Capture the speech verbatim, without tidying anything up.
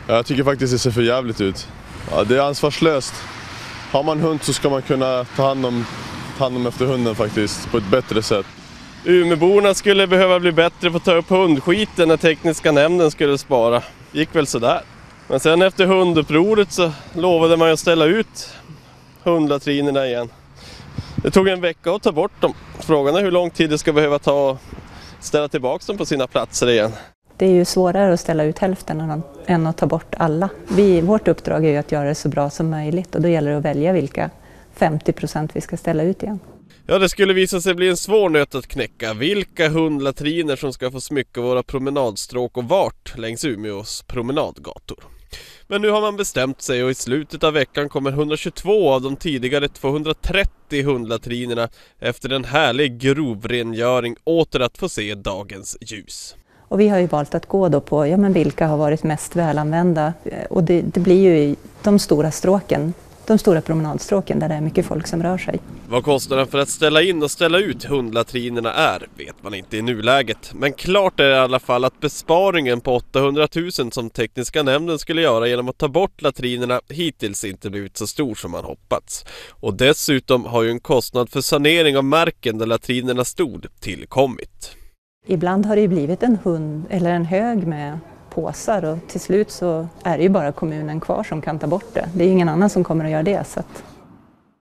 Jag tycker faktiskt det ser för jävligt ut. Ja, det är ansvarslöst. Har man hund så ska man kunna ta hand om, ta hand om efter hunden faktiskt på ett bättre sätt. Umeborna skulle behöva bli bättre på att ta upp hundskiten när tekniska nämnden skulle spara. Gick väl sådär. Men sen efter hundupproret så lovade man att ställa ut hundlatrinerna igen. Det tog en vecka att ta bort dem. Frågan är hur lång tid det ska behöva ta att ställa tillbaka dem på sina platser igen. Det är ju svårare att ställa ut hälften än att ta bort alla. Vi, vårt uppdrag är ju att göra det så bra som möjligt och då gäller det att välja vilka femtio procent vi ska ställa ut igen. Ja, det skulle visa sig bli en svår nöt att knäcka. Vilka hundlatriner som ska få smycka våra promenadstråk och vart längs Umeås promenadgator. Men nu har man bestämt sig och i slutet av veckan kommer etthundratjugotvå av de tidigare tvåhundratrettio hundlatrinerna efter en härlig grovrengöring åter att få se dagens ljus. Och vi har ju valt att gå då på ja, men vilka har varit mest välanvända och det, det blir ju i de stora stråken. De stora promenadstråken där det är mycket folk som rör sig. Vad kostnaden för att ställa in och ställa ut hundlatrinerna är vet man inte i nuläget. Men klart är i alla fall att besparingen på åttahundratusen som tekniska nämnden skulle göra genom att ta bort latrinerna hittills inte blivit så stor som man hoppats. Och dessutom har ju en kostnad för sanering av marken där latrinerna stod tillkommit. Ibland har det ju blivit en hund eller en hög med påsar och till slut så är det ju bara kommunen kvar som kan ta bort det. Det är ingen annan som kommer att göra det. Så att